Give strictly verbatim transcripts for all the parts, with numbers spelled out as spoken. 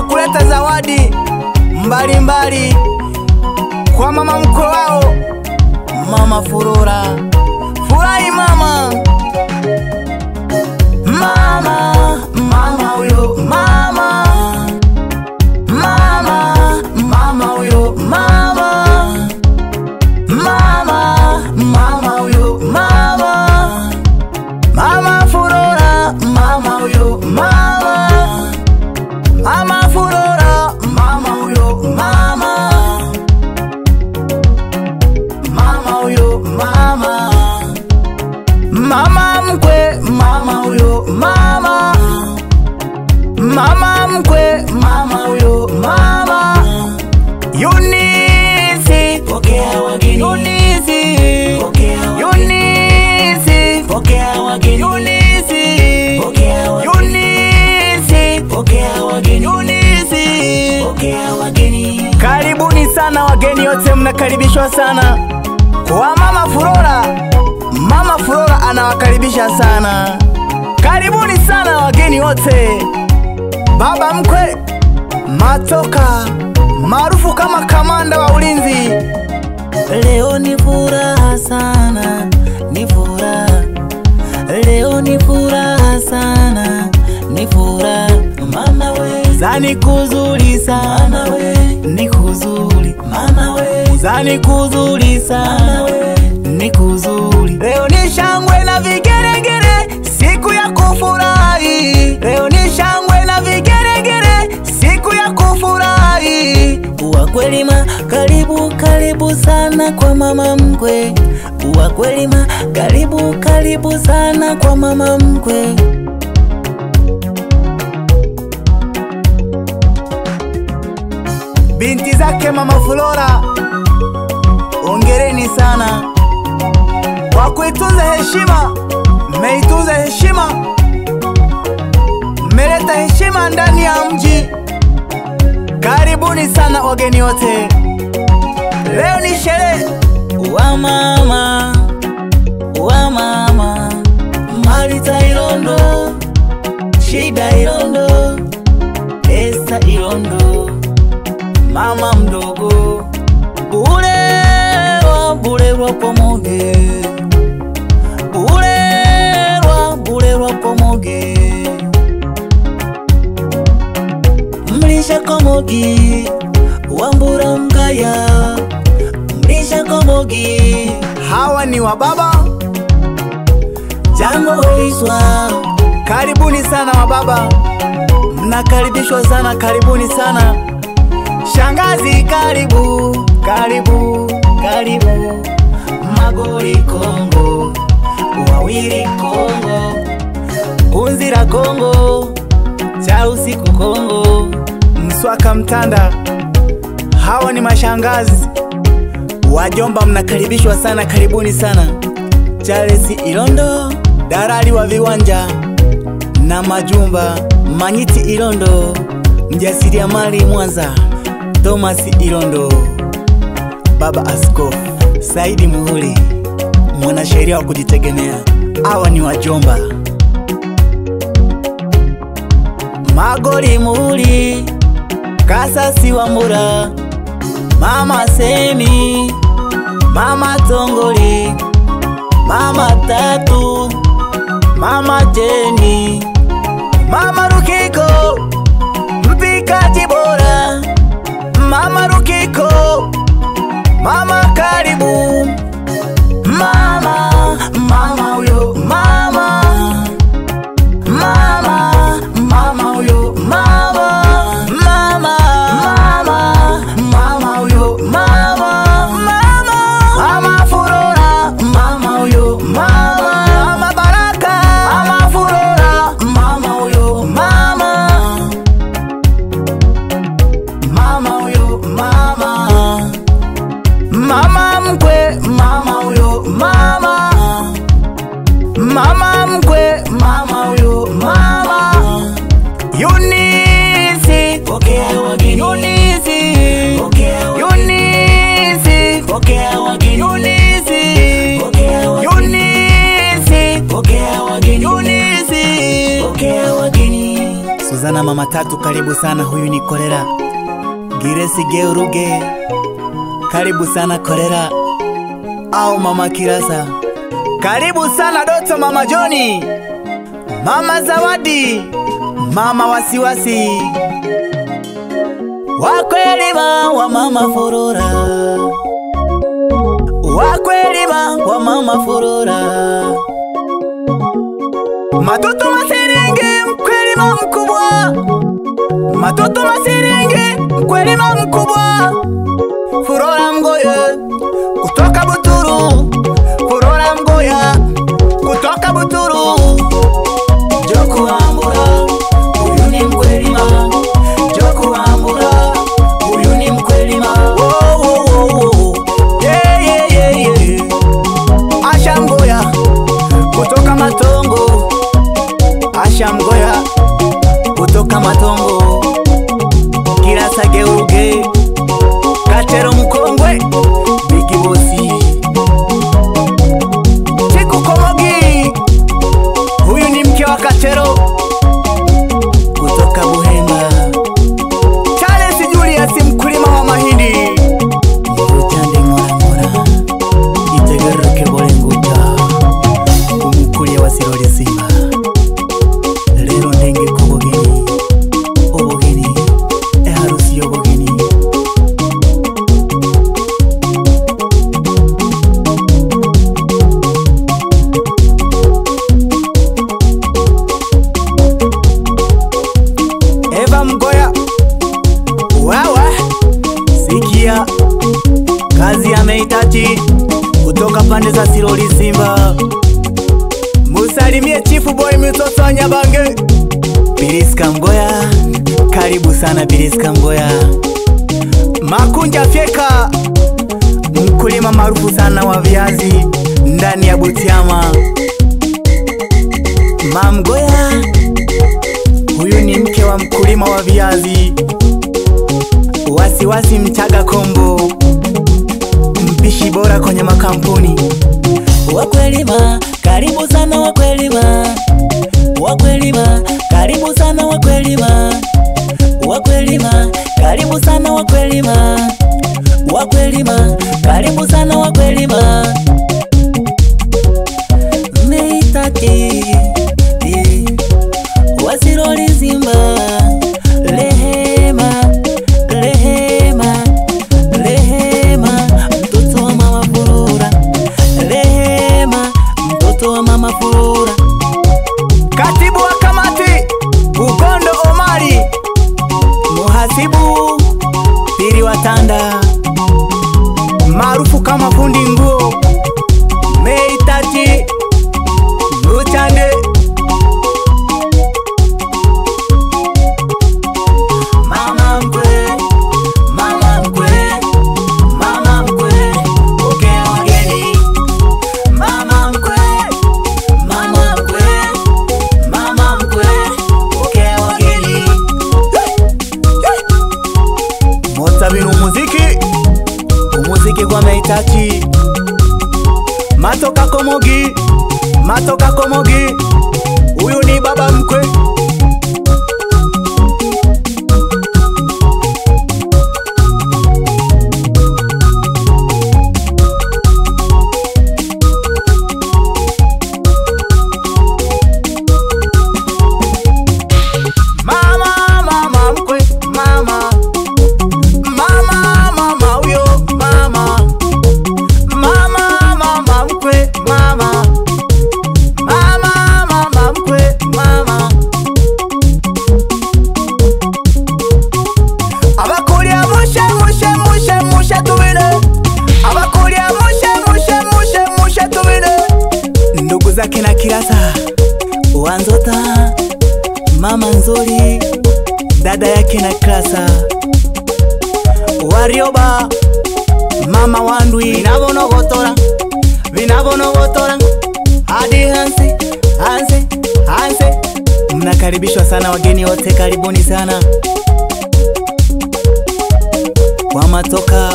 kuleta zawadi mbali mbali kwa mama mkwe wao, Mama Furora. Furahi mama. Mama, mama huyo, mama. Mama, mama huyo, mama. Mama, mama huyo, mama. Mama Furora, mama huyo, mama. Mama Furora, mama huyo, mama. Mama huyo, mama. Mama mkwe, mama huyo, mama. Mama mkwe, mama huyo, mama. Eunice, pokea wageni. Eunice, pokea wageni. Eunice, pokea wageni. Eunice, pokea wageni. Eunice, pokea wageni. Eunice, pokea wageni. Karibuni sana wageni wote, mnakaribishwa sana kwa Mama Furora. Mama Furora anawakaribisha sana. Karibuni sana wageni wote. Baba mkwe Matoka, maarufu kama kamanda wa ulinzi. Leo ni furaha sana, ni furaha. Leo ni furaha sana, ni furaha. Mama we, zani kuzuri sana we, ni kuzuri. Mama we, zani kuzuri sana we, ni kuzuri. Leo ni shangwe na vigeregere, siku ya kufurahi. Leo ni shangwe na vigeregere, siku ya kufurahi. Uwa kweli ma, karibu karibu sana kwa mama mkwe. Uwa kweli ma, karibu karibu sana kwa mama mkwe. Binti zake Mama Furora, ongereni sana kwa kuitunza heshima. Mmeitunza heshima, mmeleta heshima ndani ya mji. Karibuni sana wageni wote. Leo ni sherehe. Wa mama, wa mama, Marita Irondo, Shida Irondo, Esa Irondo, mama mdogo, Bulerwa, Bulerwa Pomoge, Bulerwa, Bulerwa Pomoge, Mrisha Komogi, Wambura Mgaya, Mrisha Komogi. Hawa ni wa baba Jango Oiswa. Karibuni sana wa baba, mnakaribishwa sana. Karibuni sana shangazi, karibu karibu karibu. Magori Kongo, Wawiri Kongo, Kunzira Kongo, cha usiku Kongo, Mswaka Mtanda. Hawa ni mashangazi. Wajomba mnakaribishwa sana. Karibuni sana. Charles Irondo, Darali wa viwanja na majumba. Manyiti Irondo, mjasiriamali Mwanza. Thomas Irondo, Baba Askofu Saidi Muhuri, mwanasheria wa kujitegemea. Hawa ni wajomba. Magori Muhuri, Kasasi wa Mura, Mama Semi, Mama Tongoli, Mama Tatu, Mama Jeni, Mama Rukiko, mpikaji bora. Mama Rukiko, mama karibu. Mama, mama huyo, mama. Mama, mama huyo, mama. Mama, mama, mama huyo, mama. Mama, Mama Furora, mama huyo, mama. Mama Baraka, Mama Furora, mama huyo, mama. Mama huyo, mama. Mama mkwe, mama huyo, mama. Mama mkwe, mama huyo, mama. Eunice, pokea wageni. Eunice, pokea wageni. Eunice, pokea wageni. Eunice, pokea wageni. Eunice, pokea wageni. Eunice, pokea wageni. Zana mama tatu karibu sana, huyu ni Kolera. Giresi Geuruge karibu sana Kolera. Au mama Kirasa karibu sana. Doto mama Joni, mama Zawadi, mama Wasiwasi, Wakwelima wa mama Furura, Wakwelima wa mama Furura. Matoto Masirenge mkwelima mkubwa, Matoto Masirenge mkwelima mkubwa. Furora Mgoya kutoka Buturu, Furora Mgoya kutoka Buturu. Joku Ambura huyu ni mkwelima, Joku Ambura huyu ni mkwelima. Oh, oh, oh, oh. Yeah, yeah, yeah, yeah. Asha Mgoya kutoka Matongo, Asha Mgoya kutoka Matongo. Kirasa Geuruge Katero mkongwe, Bigi Bosi, Chiku Komogi huyu ni mke wa Katero kutoka Buhemba. Charles Julius mkulima wa mahindi, Ngutande ngora ngora Itegeruke bole nguta umukulia wa Siroli Simba. Lero ndenge kubogeni, obogeni eharusi yobogeni. Eva Mgoya, wawa sikia kazi ameitaji kutoka pande za Siroli Simba. Musalimie Chifu Boy mtoto wa Nyabange. Biliska Mgoya karibu sana Biliska Mgoya. Makunja Fyeka mkulima maarufu sana wa viazi ndani ya Butiama. Mamgoya huyu ni mke wa mkulima wa viazi. Wasiwasi Mchaga Kombo, mpishi bora kwenye makampuni. Wakwelima karibu sana, Wakwelima, Wakwelima karibu sana, Wakwelima, Wakwelima karibu sana, Wakwelima, Wakwelima karibu sana, Wakwelima. Meitaki wa Siroli Simba. Rehema, Rehema, Rehema mtoto wa mama Furura, Rehema mtoto wa mama Furura. Katibu wa kamati Ugondo Omari, muhasibu Piri Watanda maarufu kama fundi nguo. Meitati Ngutande, mama mkwe, mama mkwe, mama mkwe pokea wageni. Mama mkwe, mama mkwe, mama mkwe pokea wageni. Motabinu muziki, umuziki kwa Meitati. Matoka Komogi, Matoka Komogi huyu ni baba mkwe. Mama, mama mkwe, mama, mama, mama huyo, mama, mama, mama mkwe, mama, mama, mama mkwe, mama. Abakulia mushe, mushe, mushe, mushe tubile. Abakulia mushe, mushe, mushe, mushe tubile. Ndugu zake na Kirasa Wanzota, mama Nzuri, dada yake na Krasa Warioba, mama Wandwi. Vinabonogotora, vinabonogotora hadi Hanse, Hanse, Hanse. Mnakaribishwa sana wageni wote, karibuni sana. Kwa Matoka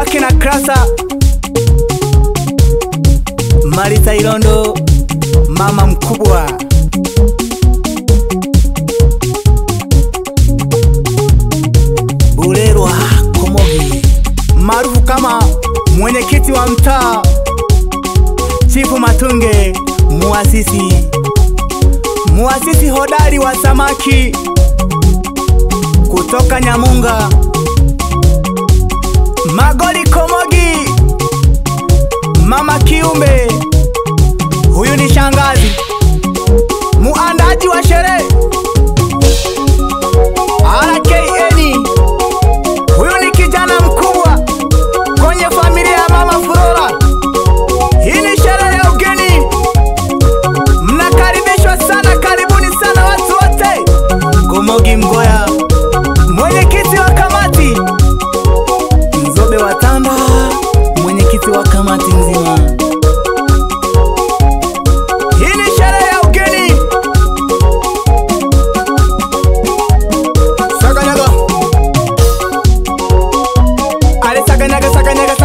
babake na Krasa, Marita Irondo, mama mkubwa. Burerwa Komogi, maarufu kama mwenyekiti wa mtaa, Chifu Matunge, muasisi muasisi hodari wa samaki kutoka Nyamunga. Magoli Komogi, mama kiumbe, huyu ni shangazi, muandaji wa sherehe. R K N, huyu ni kijana mkubwa kwenye familia ya mama Flora. Hii ni sherehe ya ugeni, mnakaribishwa sana, karibuni sana watu wote. Komogi Mgoya, mwenyekiti wa kamati. Nzobe Watanda, mwenyekiti wa kamati nzima. Hii ni sherehe ya ugeni. Saganyaga, ale saganyaga saganyaga